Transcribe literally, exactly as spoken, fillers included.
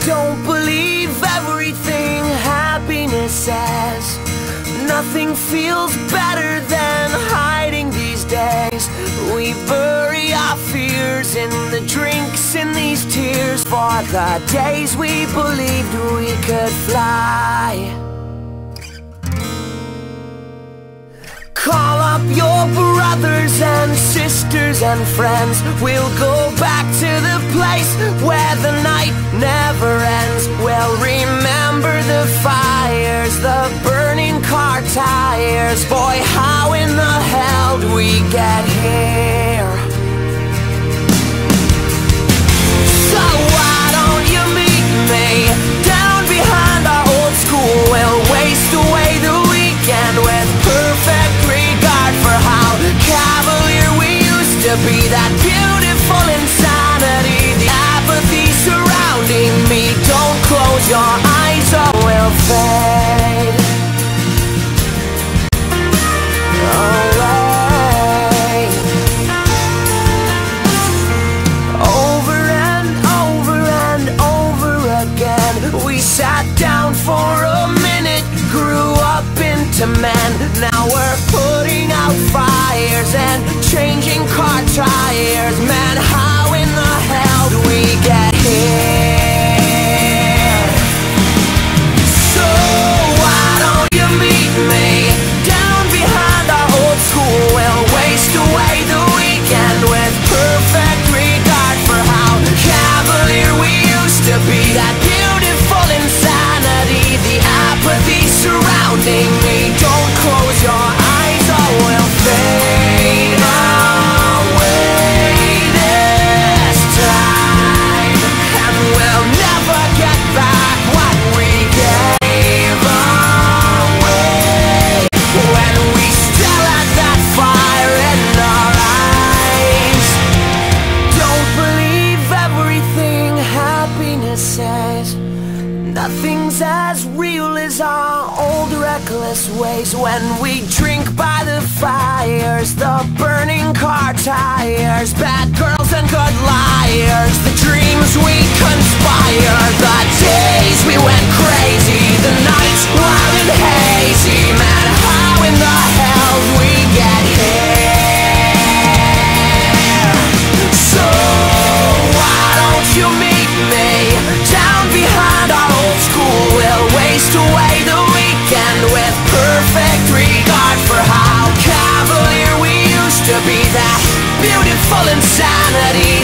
Don't believe everything happiness says. Nothing feels better than hiding these days. We bury our fears in the drinks, in these tears, for the days we believed we could fly. Call up your brothers and sisters and friends. We'll go back to the place where the night never ends. We'll remember the fires, the burning car tires. Boy, how in the hell did we get here? So why don't you meet me down behind our old school? We'll waste away the weekend with perfect regard for how cavalier we used to be. That beautiful insanity, the apathy surrounding me. Don't close your eyes or we'll fade away. Over and over and over again, we sat down for a minute, grew up into men. Now we're putting out fires and changing car tires. Man, how in the hell do we get here? So why don't you meet me down behind our old school? We'll waste away the weekend with perfect regard for how cavalier we used to be. That beautiful insanity, the apathy surrounding me. Don't close your eyes or we'll fade away this time, and we'll never get back what we gave away when we still had that fire in our eyes. Don't believe everything happiness says. Nothing's as real as our old reckless ways. When we drink by the fires, the burning car tires, bad girls and good liars, the dreams we conspire, the days we went crazy, the nights wild and hazy. Man, how in the hell did we get here? So why don't you meet me down behind our old school? We'll waste away the weekend with perfect regard for how cavalier we used to be. That beautiful insanity,